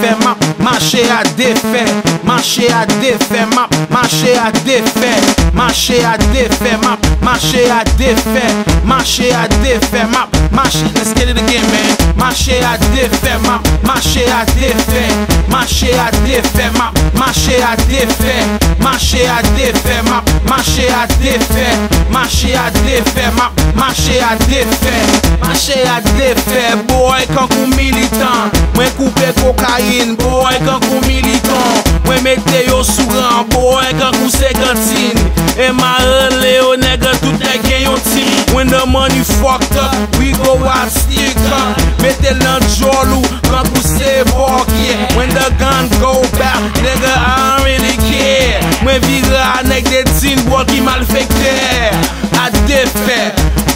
défait, marché à défait, marché à défait, marché à défait, marché à défait, marché à défait, marché à défait, marché. Let's get it again, man. Marché à défait, marché à défait, marché à défait, marché à défait, marché à défait, marché à défait, marché à défait, marché à défait, marché à défait, boy, quand vous militant, moi couper cocaïne, boy, quand vous militant, moi mettez yo sous rang, boy, quand vous c'est cantine, et ma relais au nègre tout est gain yon team. When the money fucked up, we go out stick up, mettez l'enjolou, quand vous c'est borkier. When the gun go back, nigga, I don't really care. Moi vira nèg des tin boy qui mal fait clair, à défait.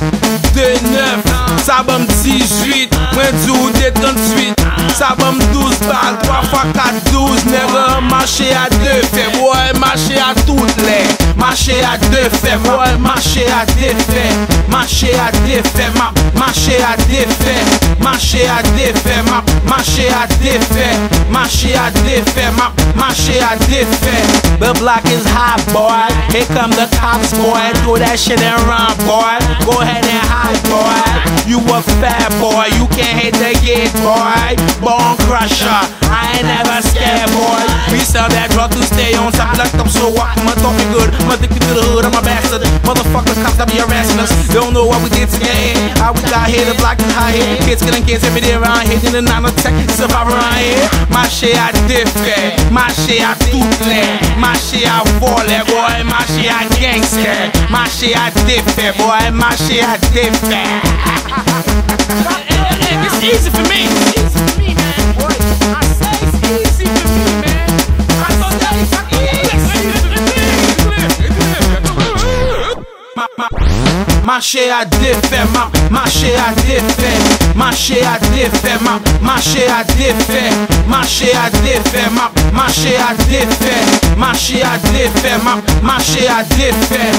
2-9, ça bam 18, moi dou des 38, ça bam 12 balles, 3 fois 4, 12, nègre, marché à deux faits, ouais, marché à toutes les, marché à deux faits, ouais, marché à défait, marché à défait, marché à défait, marché à défait, marché à défait, marché à défait, marché à défait. The block is hot, boy, here come the cops, boy, do that shit and run, boy, go ahead and hide, boy, you a fat boy, you can't hit the gate, boy, bone crusher, I ain't never scared, boy, we sell that drug to stay on top, like I'm so walk, I'm talking good, I'm addicted to the hood, I'm a bastard, motherfucker cops that be harassing us, don't know what we did to get in, how we got here, the block is high here, kids killing kids every day around here, in the 9 attack, survive around here, marché à défait, marché à toutes les, marché à voler, boy, marché à gangster, marché à défait, boy, marché à défait. It's easy for me. It's easy for me, man. Boy, I say it's easy for me, man. I thought that it's marché à défait, marché à défait, marché à défait, marché à défait, marché à défait, marché à défait, marché à défait, marché à défait.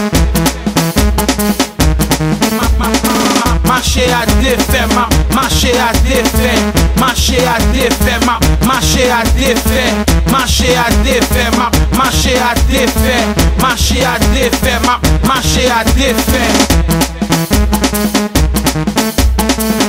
Marché à défait, marché à défait, marché à défait, marché à défait, marché à défait, marché à défait, marché à défait, marché à défait.